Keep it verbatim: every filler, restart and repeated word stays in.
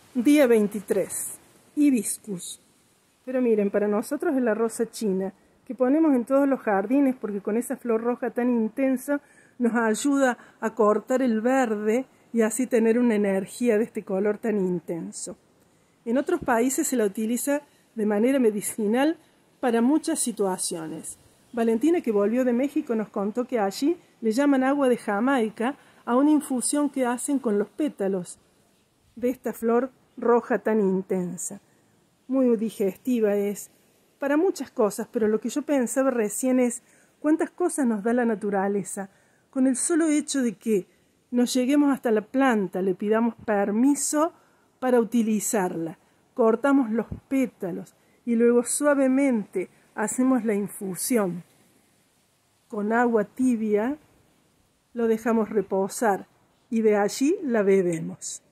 Día veintitrés. Hibiscus. Pero miren, para nosotros es la rosa china, que ponemos en todos los jardines porque con esa flor roja tan intensa nos ayuda a cortar el verde y así tener una energía de este color tan intenso. En otros países se la utiliza de manera medicinal para muchas situaciones. Valentina, que volvió de México, nos contó que allí le llaman agua de Jamaica a una infusión que hacen con los pétalos de esta flor roja tan intensa. Muy digestiva es para muchas cosas, pero lo que yo pensaba recién es cuántas cosas nos da la naturaleza con el solo hecho de que nos lleguemos hasta la planta, le pidamos permiso para utilizarla, cortamos los pétalos y luego suavemente hacemos la infusión con agua tibia, lo dejamos reposar y de allí la bebemos.